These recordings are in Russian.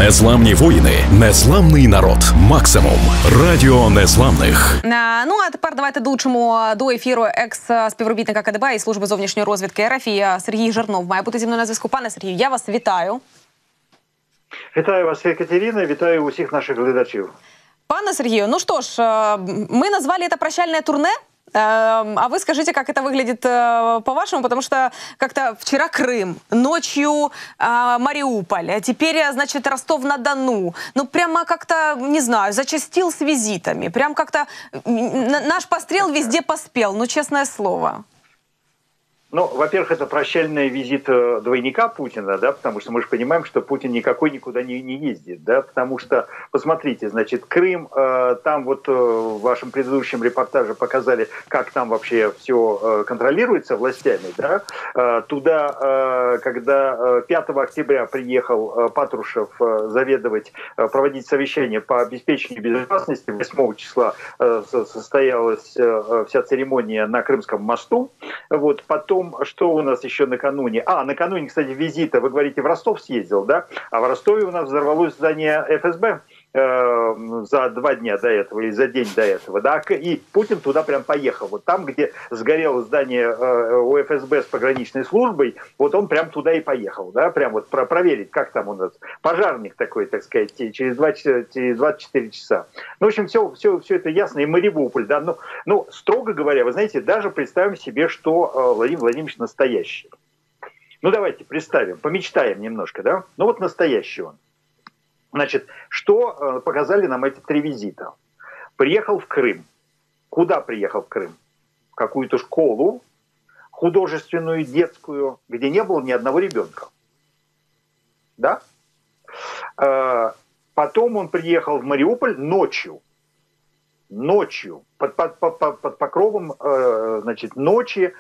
Незламні воїни, незламний народ. Максимум. Радіо Незламних. Ну, а тепер давайте долучимо до ефіру екс-співробітника КДБ і Служби зовнішньої розвідки РФ Сергій Жирнов. Має бути зі мною на зв'язку. Пане Сергію, я вас вітаю. Вітаю вас, Екатерина, вітаю усіх наших глядачів. Пане Сергію, ну что ж, мы назвали это прощальное турне. А вы скажите, как это выглядит по-вашему, потому что как-то вчера Крым, ночью Мариуполь, а теперь, значит, Ростов-на-Дону. Ну, прямо как-то, не знаю, зачастил с визитами. Прям как-то наш пострел везде поспел, ну, честное слово. Ну, во-первых, это прощальный визит двойника Путина, да, потому что мы же понимаем, что Путин никакой никуда не ездит, да, потому что, посмотрите, значит, Крым, там вот в вашем предыдущем репортаже показали, как там вообще все контролируется властями, да, туда, когда 5 октября приехал Патрушев заведовать, проводить совещание по обеспечению безопасности, 8 числа состоялась вся церемония на Крымском мосту, вот, потом что у нас еще накануне? Накануне, кстати, визита, вы говорите, в Ростов съездил, да? А в Ростове у нас взорвалось здание ФСБ за 2 дня до этого или за день до этого, да? И Путин туда прям поехал. Вот там, где сгорело здание у ФСБ с пограничной службой, вот он прям туда и поехал, да? Прям вот проверить, как там у нас пожарник такой, так сказать, через 24 часа. Ну, в общем, все это ясно. И Мариуполь, да? Ну, строго говоря, вы знаете, даже представим себе, что Владимир Владимирович настоящий. Ну, давайте представим, помечтаем немножко, да? Ну, вот настоящий он. Значит, что показали нам эти 3 визита? Приехал в Крым. Куда приехал в Крым? В какую-то школу, художественную, детскую, где не было ни одного ребенка. Да? Потом он приехал в Мариуполь ночью. Под покровом, значит, ночи,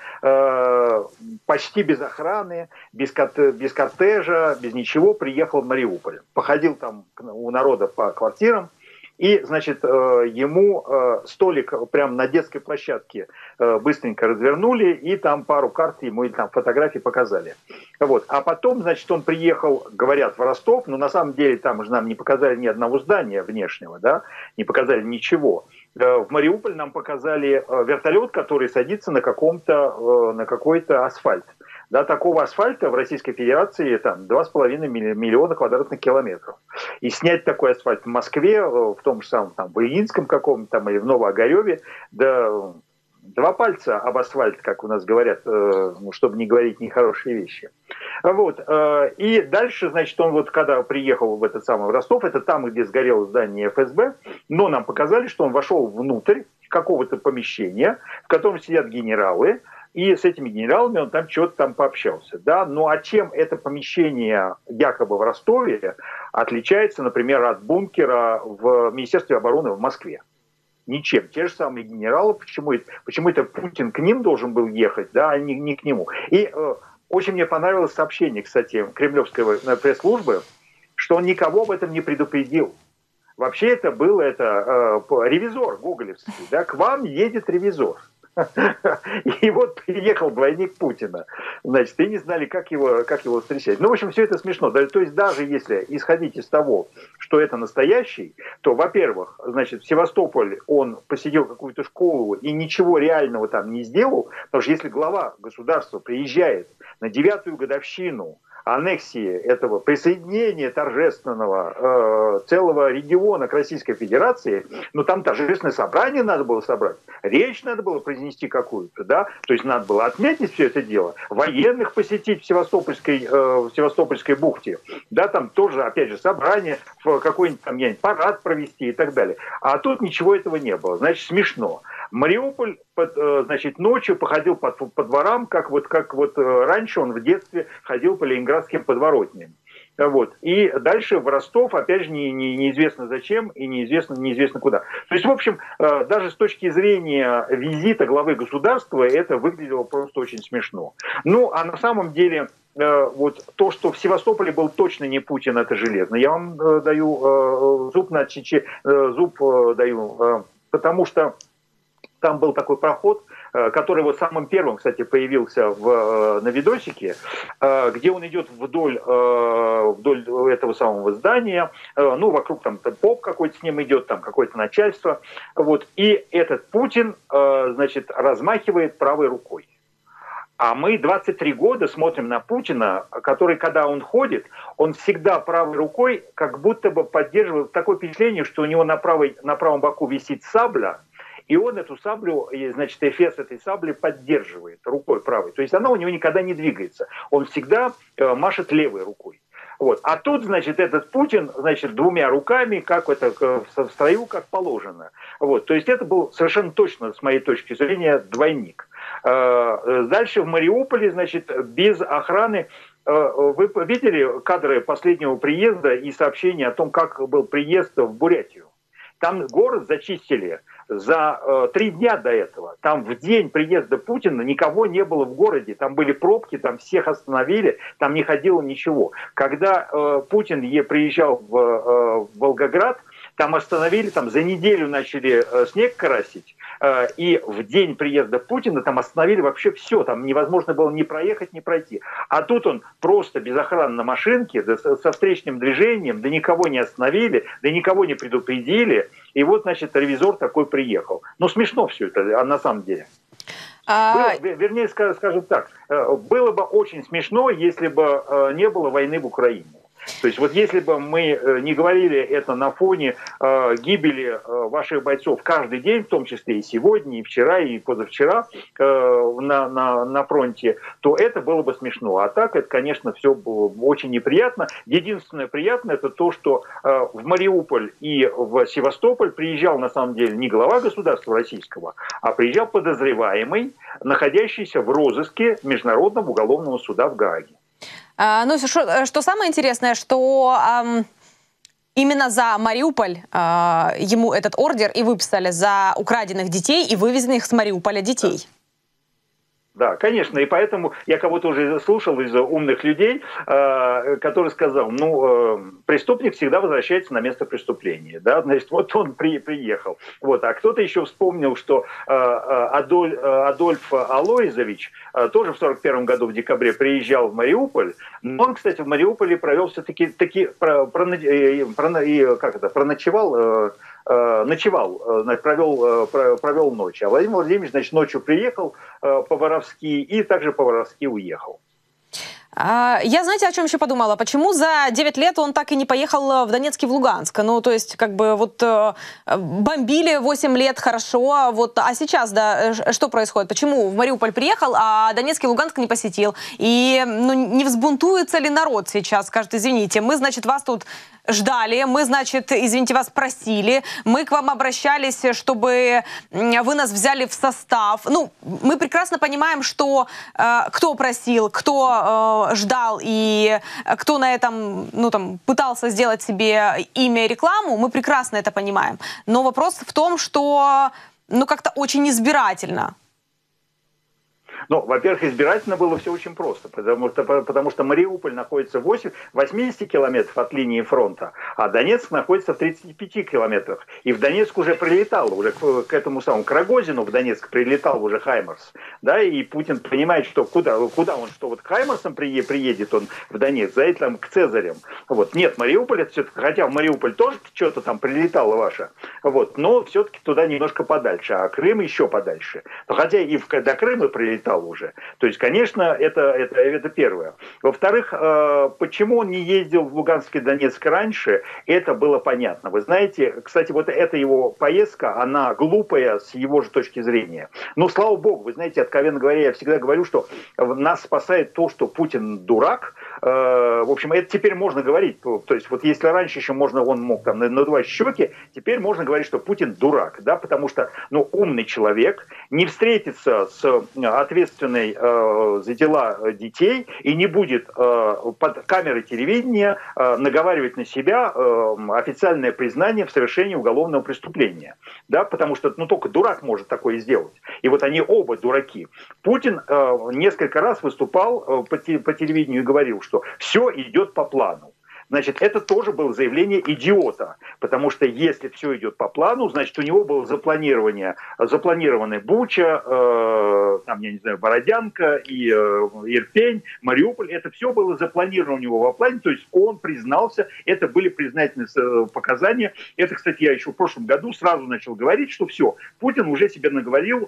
почти без охраны, без кортежа, без ничего приехал в Мариуполь. Походил там у народа по квартирам. И, значит, ему столик прямо на детской площадке быстренько развернули, и там пару карт ему, или там фотографии показали. Вот. А потом, значит, он приехал, говорят, в Ростов, но на самом деле там уже нам не показали ни одного здания внешнего, да, не показали ничего. В Мариуполь нам показали вертолет, который садится на какой-то асфальт. Да, такого асфальта в Российской Федерации там 2,5 миллиона квадратных километров. И снять такой асфальт в Москве, в том же самом там, в Ильинском каком-то там или в Новоогареве, да 2 пальца об асфальт, как у нас говорят, чтобы не говорить нехорошие вещи. Вот. И дальше, значит, он вот когда приехал в этот самый Ростов, это там, где сгорело здание ФСБ, но нам показали, что он вошел внутрь какого-то помещения, в котором сидят генералы, и с этими генералами он там что-то там пообщался. Да? Ну а чем это помещение якобы в Ростове отличается, например, от бункера в Министерстве обороны в Москве? Ничем. Те же самые генералы, почему это Путин к ним должен был ехать, да, а не к нему. И очень мне понравилось сообщение, кстати, кремлевской пресс-службы, что он никого об этом не предупредил. Вообще это был ревизор гоголевский, да, к вам едет ревизор. И вот приехал двойник Путина, значит, и не знали, как его встречать. Ну, в общем, все это смешно. То есть даже если исходить из того, что это настоящий, то, во-первых, значит, в Севастополь он посетил какую-то школу и ничего реального там не сделал, потому что если глава государства приезжает на 9-ю годовщину аннексии этого присоединения торжественного целого региона к Российской Федерации, ну там торжественное собрание надо было собрать, речь надо было произнести какую-то, да, то есть надо было отметить все это дело, военных посетить в Севастопольской бухте, да, там тоже, опять же, собрание, какой-нибудь там парад провести и так далее. А тут ничего этого не было, значит, смешно. Мариуполь, значит, ночью походил по дворам, как вот раньше он в детстве ходил по ленинградским подворотням. Вот. И дальше в Ростов, опять же, неизвестно зачем и неизвестно куда. То есть, в общем, даже с точки зрения визита главы государства это выглядело просто очень смешно. Ну, а на самом деле, вот то, что в Севастополе был точно не Путин, это железно. Я вам даю зуб даю, потому что там был такой проход который вот самым первым, кстати, появился на видосике, где он идет вдоль этого самого здания, ну, вокруг там поп какой-то с ним идет, там какое-то начальство, вот, и этот Путин, значит, размахивает правой рукой. А мы 23 года смотрим на Путина, который, когда он ходит, он всегда правой рукой как будто бы поддерживает такое впечатление, что у него на правом боку висит сабля, и он эту саблю, значит, эфес этой сабли поддерживает рукой правой. То есть она у него никогда не двигается. Он всегда машет левой рукой. Вот. А тут, значит, этот Путин, значит, двумя руками, как это в строю, как положено. Вот. То есть это был совершенно точно, с моей точки зрения, двойник. Дальше в Мариуполе, значит, без охраны. Вы видели кадры последнего приезда и сообщения о том, как был приезд в Бурятию? Там город зачистили за 3 дня до этого. Там в день приезда Путина никого не было в городе. Там были пробки, там всех остановили, там не ходило ничего. Когда Путин приезжал в Волгоград, там остановили, там за неделю начали снег красить, и в день приезда Путина там остановили вообще все, там невозможно было ни проехать, ни пройти. А тут он просто без охраны на машинке, да, со встречным движением, да никого не остановили, да никого не предупредили, и вот, значит, ревизор такой приехал. Ну, смешно все это, на самом деле. Вернее, скажем так, было бы очень смешно, если бы не было войны в Украине. То есть вот если бы мы не говорили это на фоне гибели ваших бойцов каждый день, в том числе и сегодня, и вчера, и позавчера на фронте, то это было бы смешно. А так это, конечно, все было очень неприятно. Единственное приятное это то, что в Мариуполь и в Севастополь приезжал на самом деле не глава государства российского, а приезжал подозреваемый, находящийся в розыске Международного уголовного суда в Гааге. Ну, что самое интересное, что именно за Мариуполь ему этот ордер и выписали за украденных детей и вывезенных с Мариуполя детей. Да, конечно, и поэтому я кого-то уже слушал из умных людей, который сказал, преступник всегда возвращается на место преступления, да, значит, вот он приехал. Вот, а кто-то еще вспомнил, что Адольф Алоизович тоже в 1941 году в декабре приезжал в Мариуполь, но он, кстати, в Мариуполе провел все-таки провел ночь. А Владимир Владимирович, значит, ночью приехал по-воровски и также по-воровски уехал. Я, знаете, о чем еще подумала? Почему за 9 лет он так и не поехал в Донецк и в Луганск? Ну, то есть, как бы, вот бомбили 8 лет, хорошо, вот, а сейчас, да, что происходит? Почему в Мариуполь приехал, а Донецк и Луганск не посетил? И, не взбунтуется ли народ сейчас? Скажет, извините, мы, значит, вас тут ждали, мы, значит, извините, вас просили, мы к вам обращались, чтобы вы нас взяли в состав. Ну, мы прекрасно понимаем, что кто просил, кто ждал и кто на этом, пытался сделать себе имя и рекламу, мы прекрасно это понимаем. Но вопрос в том, что, как-то очень избирательно. Во-первых, избирательно было все очень просто, потому что Мариуполь находится в 80 километров от линии фронта, а Донецк находится в 35 километрах. И в Донецк уже прилетал, уже к этому самому, к Рогозину в Донецк прилетал уже Хаймарс. Да, и Путин понимает, что куда он, что вот к Хаймарсам приедет он в Донецк, за этим к Цезарям. Вот. Нет, Мариуполь, это все-таки, хотя в Мариуполь тоже что-то там прилетало ваше, вот, но все-таки туда немножко подальше, а Крым еще подальше. Хотя и до Крыма прилетал уже. То есть, конечно, это первое. Во-вторых, почему он не ездил в Луганск и Донецк раньше, это было понятно. Вы знаете, кстати, вот эта его поездка, она глупая с его же точки зрения. Но, слава богу, вы знаете, откровенно говоря, я всегда говорю, что нас спасает то, что Путин дурак. В общем, это теперь можно говорить. То есть, вот если раньше еще он мог там надувать щеки, теперь можно говорить, что Путин дурак, да, потому что, умный человек не встретится с ответственной за дела детей и не будет под камерой телевидения наговаривать на себя официальное признание в совершении уголовного преступления, да, потому что, только дурак может такое сделать. И вот они оба дураки. Путин несколько раз выступал по телевидению и говорил, что все идет по плану. Значит, это тоже было заявление идиота, потому что если все идет по плану, значит, у него было запланированная Буча, там, я не знаю, Бородянка и Ирпень, Мариуполь. Это все было запланировано у него во плане, то есть он признался, это были признательные показания. Это, кстати, я еще в прошлом году сразу начал говорить, что все, Путин уже себе наговорил,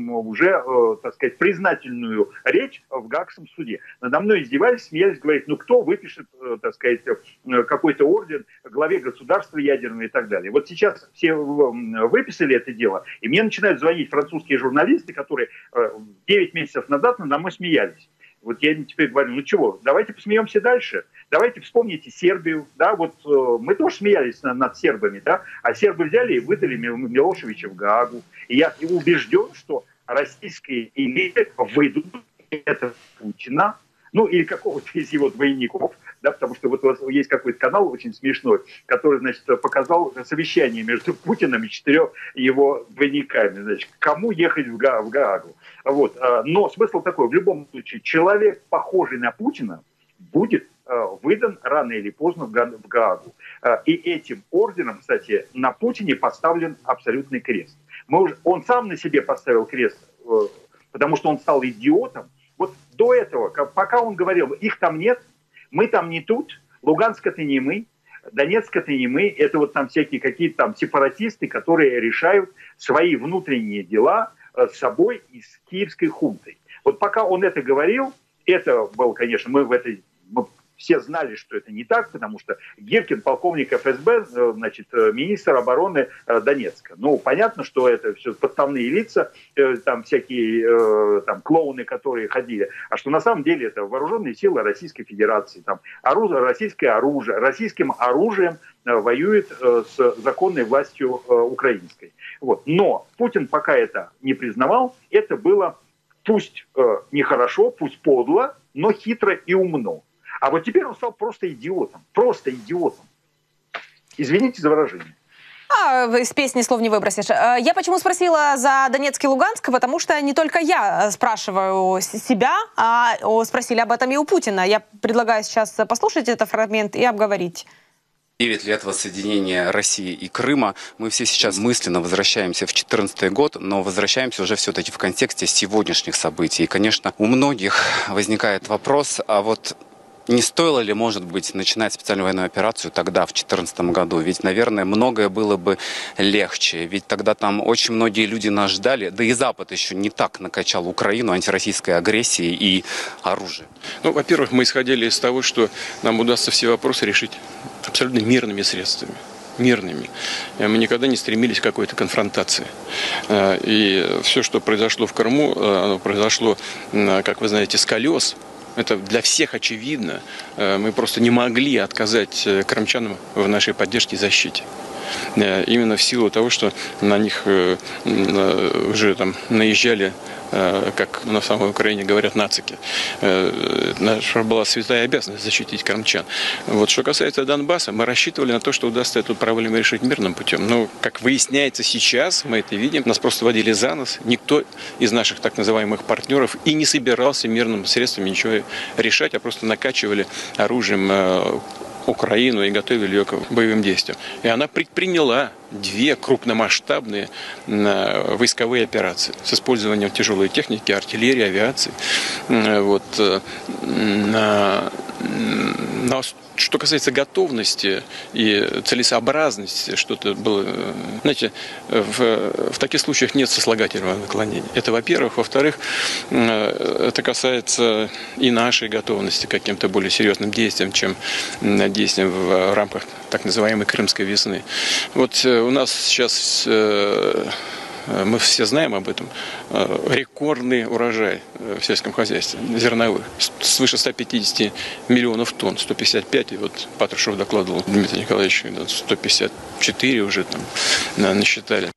так сказать, признательную речь в Гаагском суде. Надо мной издевались, смеялись, говорят, ну кто выпишет, так сказать, какой-то орден главе государства ядерного и так далее. Вот сейчас все выписали это дело, и мне начинают звонить французские журналисты, которые 9 месяцев назад надо мной смеялись. Вот я теперь говорю, ну чего, давайте посмеемся дальше. Давайте вспомните Сербию, да, вот мы тоже смеялись над сербами, да, а сербы взяли и выдали Милошевича в Гаагу. И я убежден, что российские элиты выйдут это Путина, ну или какого-то из его двойников, да, потому что вот у вас есть какой-то канал очень смешной, который, значит, показал совещание между Путиным и 4 его двойниками, значит, кому ехать в Гаагу. Вот. Но смысл такой, в любом случае, человек, похожий на Путина, будет выдан рано или поздно в Гаагу. И этим орденом, кстати, на Путине поставлен абсолютный крест. Он сам на себе поставил крест, потому что он стал идиотом. Вот до этого, пока он говорил, их там нет, мы там не тут, Луганск это не мы, Донецк это не мы, это вот там всякие какие-то там сепаратисты, которые решают свои внутренние дела с собой и с киевской хунтой. Вот пока он это говорил, это было, конечно, мы все знали, что это не так, потому что Гиркин, полковник ФСБ, значит, министр обороны Донецка. Ну, понятно, что это все подставные лица, там всякие там клоуны, которые ходили, а что на самом деле это вооруженные силы Российской Федерации, там российское оружие, российским оружием воюет с законной властью украинской. Вот. Но Путин пока это не признавал, это было пусть нехорошо, пусть подло, но хитро и умно. А вот теперь он стал просто идиотом. Просто идиотом. Извините за выражение. Из песни слов не выбросишь. Я почему спросила за Донецк и Луганск? Потому что не только я спрашиваю себя, а спросили об этом и у Путина. Я предлагаю сейчас послушать этот фрагмент и обговорить. 9 лет воссоединения России и Крыма. Мы все сейчас мысленно возвращаемся в 2014 год, но возвращаемся уже все-таки в контексте сегодняшних событий. И, конечно, у многих возникает вопрос, а вот не стоило ли, может быть, начинать специальную военную операцию тогда, в 2014 году? Ведь, наверное, многое было бы легче. Ведь тогда там очень многие люди нас ждали. Да и Запад еще не так накачал Украину антироссийской агрессией и оружием. Ну, во-первых, мы исходили из того, что нам удастся все вопросы решить абсолютно мирными средствами. Мирными. Мы никогда не стремились к какой-то конфронтации. И все, что произошло в Крыму, оно произошло, как вы знаете, с колес. Это для всех очевидно. Мы просто не могли отказать крымчанам в нашей поддержке и защите. Именно в силу того, что на них уже там наезжали, как на самой Украине говорят, нацики. Наша была святая обязанность защитить крымчан. Вот что касается Донбасса, мы рассчитывали на то, что удастся эту проблему решить мирным путем. Но, как выясняется сейчас, мы это видим, нас просто водили за нос. Никто из наших так называемых партнеров и не собирался мирным средствами ничего решать, а просто накачивали оружием Украину и готовили ее к боевым действиям. И она предприняла 2 крупномасштабные войсковые операции с использованием тяжелой техники, артиллерии, авиации. Вот. Но что касается готовности и целесообразности, что-то было... Знаете, в таких случаях нет сослагательного наклонения. Это, во-первых. Во-вторых, это касается и нашей готовности к каким-то более серьезным действиям, чем действиям в рамках так называемой Крымской весны. Вот у нас сейчас... Мы все знаем об этом. Рекордный урожай в сельском хозяйстве зерновых. Свыше 150 миллионов тонн. 155, и вот Патрушев докладывал Дмитрий Николаевич, 154 уже там насчитали.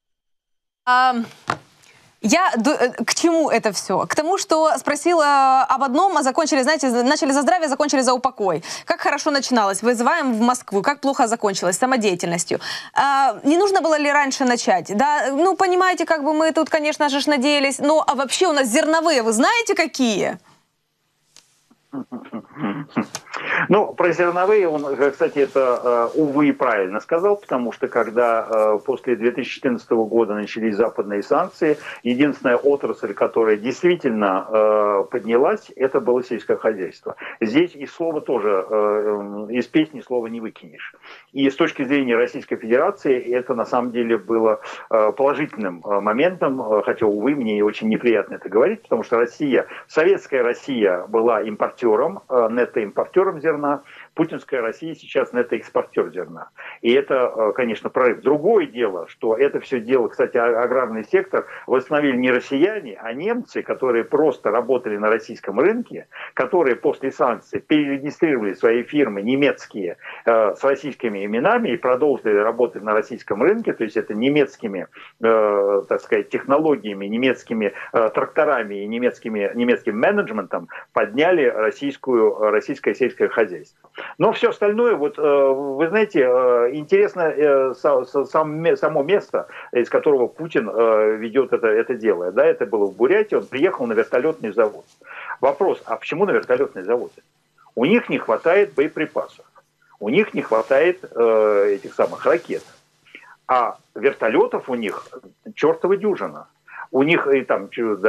К чему это все? К тому, что спросила об одном, а закончили, знаете, начали за здравие, закончили за упокой. Как хорошо начиналось, вызываем в Москву, как плохо закончилось, самодеятельностью. Не нужно было ли раньше начать? Да, ну, понимаете, как бы мы тут, конечно же, надеялись. Ну, а вообще у нас зерновые, вы знаете, какие? Ну, про зерновые он, кстати, это, увы, правильно сказал, потому что когда после 2014 года начались западные санкции, единственная отрасль, которая действительно поднялась, это было сельское хозяйство. Здесь и слова тоже, из песни слова не выкинешь. И с точки зрения Российской Федерации это на самом деле было положительным моментом, хотя, увы, мне очень неприятно это говорить, потому что Россия, советская Россия была импортером, нетто-импортером зерна, путинская Россия сейчас нетто-экспортер зерна. И это, конечно, прорыв. Другое дело, что это все дело, кстати, аграрный сектор восстановили не россияне, а немцы, которые просто работали на российском рынке, которые после санкций перерегистрировали свои фирмы немецкие с российскими именами и продолжили работать на российском рынке, то есть это немецкими, так сказать, технологиями, немецкими тракторами и немецким менеджментом подняли российское сельское хозяйство. Но все остальное, вот вы знаете, интересно само место, из которого Путин ведет это дело. Да, это было в Бурятии, он приехал на вертолетный завод. Вопрос, а почему на вертолетный завод? У них не хватает боеприпасов, у них не хватает этих самых ракет, а вертолетов у них чертова дюжина. У них и там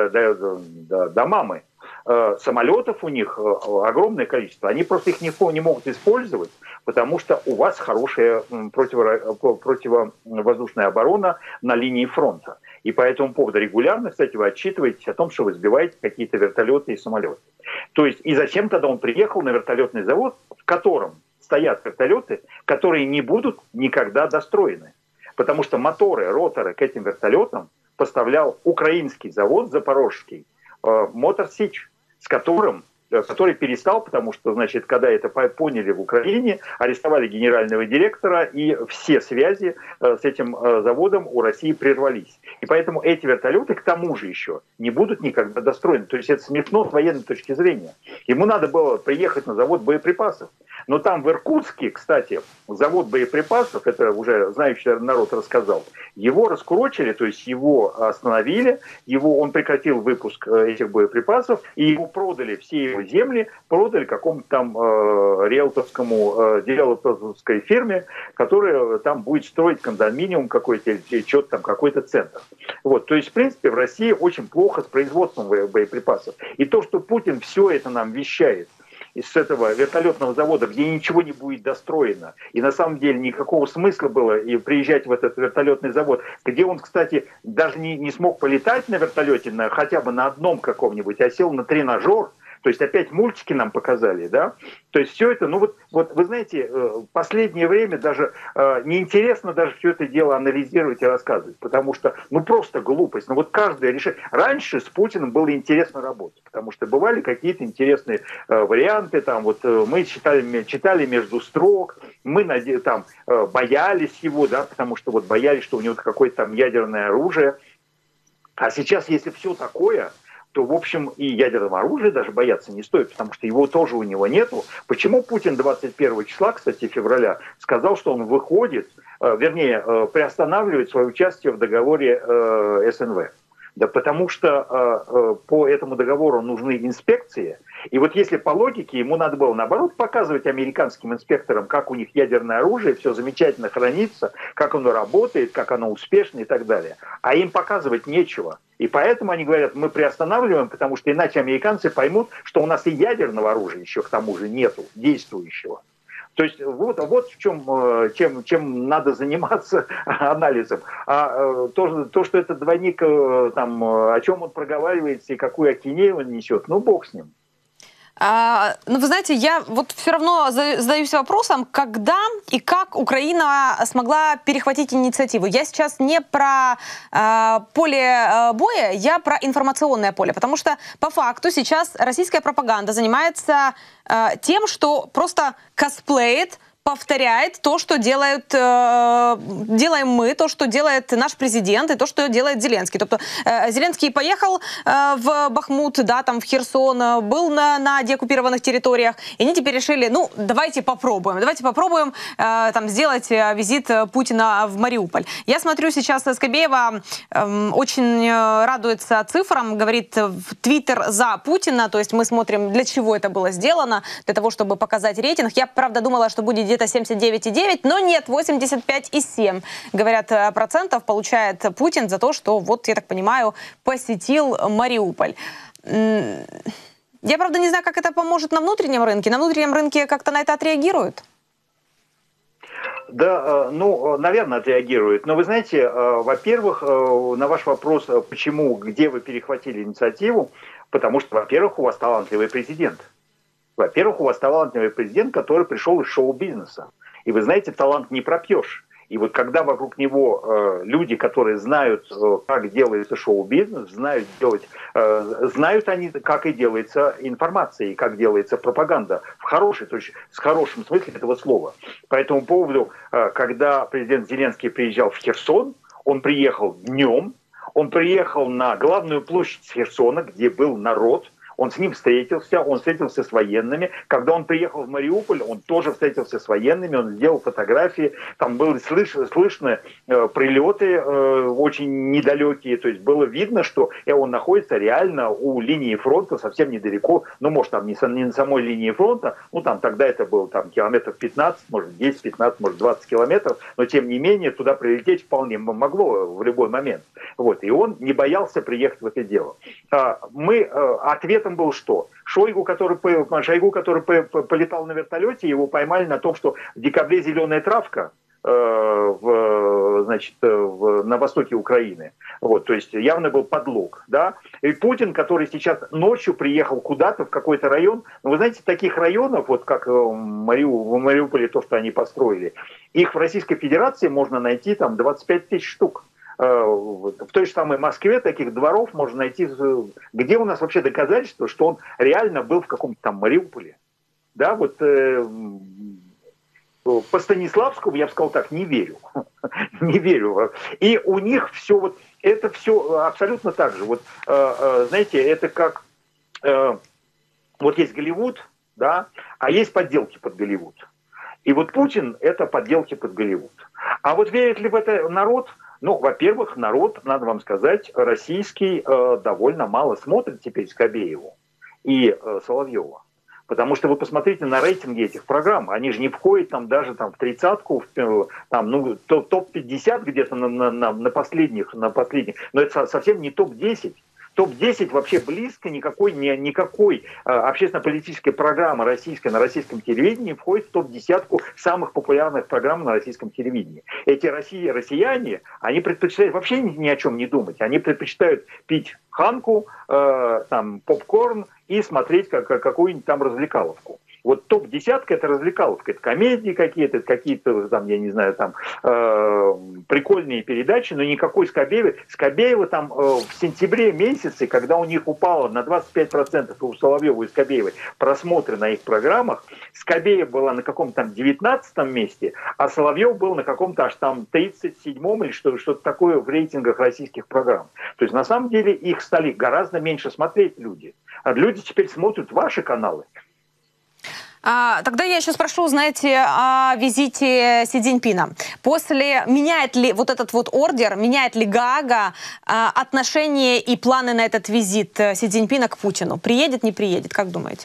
до мамы. Самолетов у них огромное количество. Они просто их не могут использовать, потому что у вас хорошая противовоздушная оборона на линии фронта. И по этому поводу регулярно, кстати, вы отчитываетесь о том, что вы сбиваете какие-то вертолеты и самолеты. То есть, и зачем тогда он приехал на вертолетный завод, в котором стоят вертолеты, которые не будут никогда достроены? Потому что моторы, роторы к этим вертолетам поставлял украинский завод запорожский Мотор Сич, который перестал, потому что, значит, когда это поняли в Украине, арестовали генерального директора, и все связи с этим заводом у России прервались. И поэтому эти вертолеты, к тому же еще, не будут никогда достроены. То есть это смешно с военной точки зрения. Ему надо было приехать на завод боеприпасов. Но там в Иркутске, кстати, завод боеприпасов, это уже знающий народ рассказал, его раскурочили, то есть его остановили, он прекратил выпуск этих боеприпасов, и его продали, все его земли продали какому-то там риэлторской фирме, которая там будет строить кондоминиум какой-то, или что-то там, какой-то центр. Вот, то есть, в принципе, в России очень плохо с производством боеприпасов. И то, что Путин все это нам вещает, из этого вертолетного завода, где ничего не будет достроено. И на самом деле никакого смысла было и приезжать в этот вертолетный завод, где он, кстати, даже не смог полетать на вертолете хотя бы на одном каком-нибудь, а сел на тренажер. То есть опять мультики нам показали, да? То есть все это, ну вот вы знаете, в последнее время даже неинтересно даже все это дело анализировать и рассказывать, потому что, ну просто глупость. Ну вот каждое решение. Раньше с Путиным было интересно работать, потому что бывали какие-то интересные варианты, там вот мы читали между строк, мы там боялись его, да, потому что вот боялись, что у него какое-то там ядерное оружие. А сейчас, если все такое, то, в общем, и ядерного оружия даже бояться не стоит, потому что его тоже у него нету. Почему Путин 21 числа, кстати, февраля, сказал, что он выходит, приостанавливает свое участие в договоре СНВ? Да потому что по этому договору нужны инспекции. И вот если по логике ему надо было, наоборот, показывать американским инспекторам, как у них ядерное оружие, все замечательно хранится, как оно работает, как оно успешно и так далее. А им показывать нечего. И поэтому они говорят, мы приостанавливаем, потому что иначе американцы поймут, что у нас и ядерного оружия еще к тому же нету, действующего. То есть вот в чем надо заниматься анализом. А то, что этот двойник, там, о чем он проговаривается и какую ахинею он несет, ну бог с ним. Ну, вы знаете, я вот все равно задаюсь вопросом, когда и как Украина смогла перехватить инициативу. Я сейчас не про поле боя, я про информационное поле, потому что по факту сейчас российская пропаганда занимается тем, что просто косплеит повторяет то, что делаем мы, то, что делает наш президент, и то, что делает Зеленский. Тобто Зеленский поехал в Бахмут, да, там в Херсон, был на деоккупированных территориях, и они теперь решили, ну, давайте попробуем там сделать визит Путина в Мариуполь. Я смотрю сейчас, Скобеева очень радуется цифрам, говорит в Твиттер за Путина, то есть мы смотрим, для чего это было сделано, для того, чтобы показать рейтинг. Я, правда, думала, что будет где-то 79,9, но нет, 85,7, говорят, процентов получает Путин за то, что, вот, я так понимаю, посетил Мариуполь. Я, правда, не знаю, как это поможет на внутреннем рынке. На внутреннем рынке как-то на это отреагируют? Да, ну, наверное, отреагирует. Но вы знаете, во-первых, на ваш вопрос, почему, где вы перехватили инициативу, потому что, во-первых, у вас талантливый президент. Во-первых, у вас талантливый президент, который пришел из шоу-бизнеса. И вы знаете, талант не пропьешь. И вот когда вокруг него люди, которые знают, как делается шоу-бизнес, знают они, как и делается информация, и как делается пропаганда в хорошей, то есть с хорошим смысле этого слова. По этому поводу, когда президент Зеленский приезжал в Херсон, он приехал днем, он приехал на главную площадь Херсона, где был народ. Он с ним встретился, он встретился с военными. Когда он приехал в Мариуполь, он тоже встретился с военными, он сделал фотографии. Там были слышны прилеты очень недалекие. То есть было видно, что он находится реально у линии фронта, совсем недалеко. Ну, может, там не на самой линии фронта, ну, там тогда это было там, километров 15, может, 10-15, может, 20 километров. Но, тем не менее, туда прилететь вполне могло в любой момент. Вот. И он не боялся приехать в это дело. Ответом был что? Шойгу, который полетал на вертолете, его поймали на том, что в декабре зеленая травка на востоке Украины. Вот, то есть явно был подлог. Да? И Путин, который сейчас ночью приехал куда-то в какой-то район, ну, вы знаете, таких районов, вот как в Мариуполе, то, что они построили, их в Российской Федерации можно найти там 25 тысяч штук. В той же самой Москве таких дворов можно найти, где у нас вообще доказательства, что он реально был в каком-то там Мариуполе. Да, вот по Станиславскому, я бы сказал так, не верю. Не верю. И у них все вот, это все абсолютно так же. Вот, знаете, это как, вот есть Голливуд, да, а есть подделки под Голливуд. И вот Путин – это подделки под Голливуд. А вот верит ли в это народ? Ну, во-первых, народ, надо вам сказать, российский довольно мало смотрит теперь Скобееву и Соловьева. Потому что вы посмотрите на рейтинги этих программ. Они же не входят там даже там, в тридцатку, там, ну, топ-50 где-то на последних. Но это совсем не топ-10. Топ-10 вообще близко никакой общественно-политической программы российской на российском телевидении входит в топ-10 самых популярных программ на российском телевидении. Эти россияне, они предпочитают вообще ни о чем не думать. Они предпочитают пить ханку, там, попкорн и смотреть какую-нибудь там развлекаловку. Вот топ-10 это развлекаловка, это комедии какие-то там, я не знаю, там прикольные передачи, но никакой Скобеевой. Скобеева там в сентябре месяце, когда у них упало на 25% у Соловьева и Скобеевой просмотры на их программах, Скобеева была на каком-то там 19-м месте, а Соловьев был на каком-то аж там 37-м или что-то такое в рейтингах российских программ. То есть на самом деле их стали гораздо меньше смотреть люди. А люди теперь смотрят ваши каналы. Тогда я еще спрошу, знаете, о визите Си Цзиньпина. Меняет ли вот этот вот ордер, меняет ли Гаага отношение и планы на этот визит Си Цзиньпина к Путину? Приедет, не приедет, как думаете?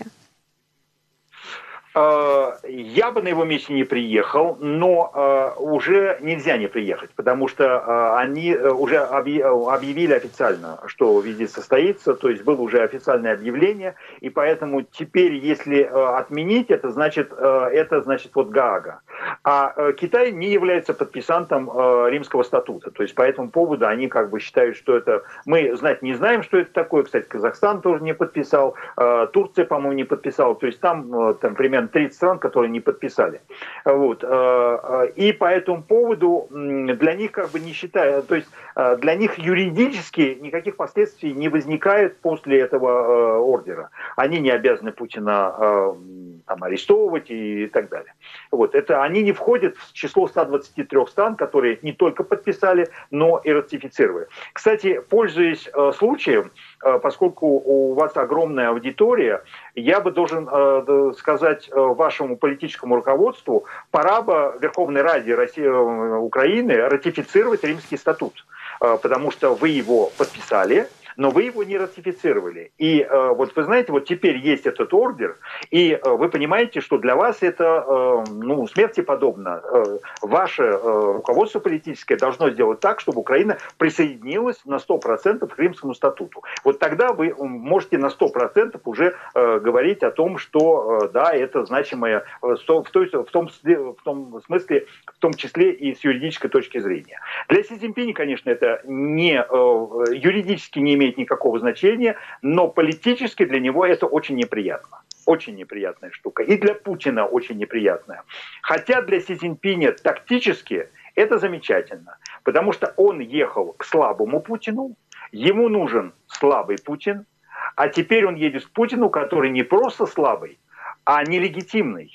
Я бы на его месте не приехал, но уже нельзя не приехать, потому что они уже объявили официально, что визит состоится, то есть было уже официальное объявление, и поэтому теперь, если отменить, это значит вот Гаага. А Китай не является подписантом Римского статута, то есть по этому поводу они как бы считают, что это... Мы знать не знаем, что это такое, кстати, Казахстан тоже не подписал, Турция, по-моему, не подписала, то есть там примерно 30 стран, которые не подписали. Вот. И по этому поводу для них как бы не считают, то есть для них юридически никаких последствий не возникает после этого ордера. Они не обязаны Путина там, арестовывать и так далее. Вот. Это они не входят в число 123 стран, которые не только подписали, но и ратифицировали. Кстати, пользуясь случаем, поскольку у вас огромная аудитория, я бы должен сказать вашему политическому руководству, пора бы Верховной Раде Украины ратифицировать Римский статут, потому что вы его подписали, но вы его не ратифицировали. И вот вы знаете, вот теперь есть этот ордер, и вы понимаете, что для вас это смерти подобно. Ваше руководство политическое должно сделать так, чтобы Украина присоединилась на 100% к Римскому статуту. Вот тогда вы можете на 100% уже говорить о том, что да, это значимое в том смысле, в том числе и с юридической точки зрения. Для Си Цзиньпиня, конечно, это юридически не имеет никакого значения, но политически для него это очень неприятно. Очень неприятная штука. И для Путина очень неприятная. Хотя для Си Цзиньпиня тактически это замечательно. Потому что он ехал к слабому Путину, ему нужен слабый Путин, а теперь он едет к Путину, который не просто слабый, а нелегитимный.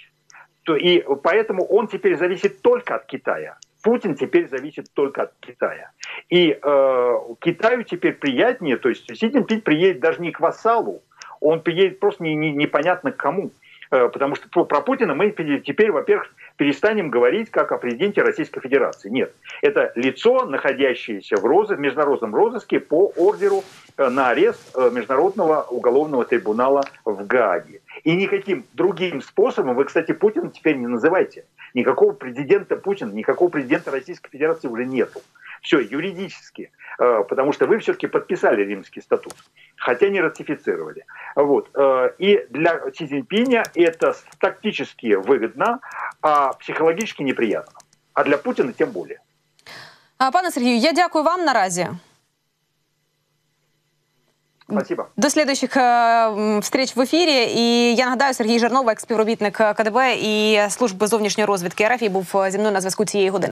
И поэтому он теперь зависит только от Китая. Путин теперь зависит только от Китая. И Китаю теперь приятнее, то есть Си Цзиньпинь приедет даже не к вассалу, он приедет просто непонятно к кому. Потому что про Путина мы теперь, во-первых, перестанем говорить как о президенте Российской Федерации. Нет, это лицо, находящееся в международном розыске по ордеру на арест Международного уголовного трибунала в Гааге. И никаким другим способом, вы, кстати, Путина теперь не называйте. Никакого президента Путина, никакого президента Российской Федерации уже нету. Все, юридически. Потому что вы все-таки подписали Римский статут, хотя не ратифицировали. Вот. И для Си Цзиньпиня это тактически выгодно, а психологически неприятно. А для Путина тем более. Пане Сергію, я дякую вам наразі. Спасибо. До следующих встреч в ефірі. І я нагадаю, Сергій Жернов, екс-співробітник КДБ і Служби зовнішньої розвідки РФ, був зі мною на зв'язку цієї години.